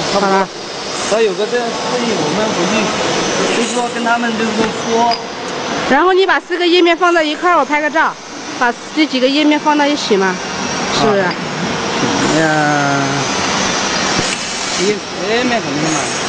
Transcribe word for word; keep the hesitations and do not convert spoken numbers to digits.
好了。 只要有个这样示意，我们回去就是说跟他们就是说说。 然后你把四个页面放在一块儿，我拍个照，把这几个页面放到一起嘛，是不是？ 哎呀，页页面肯定嘛。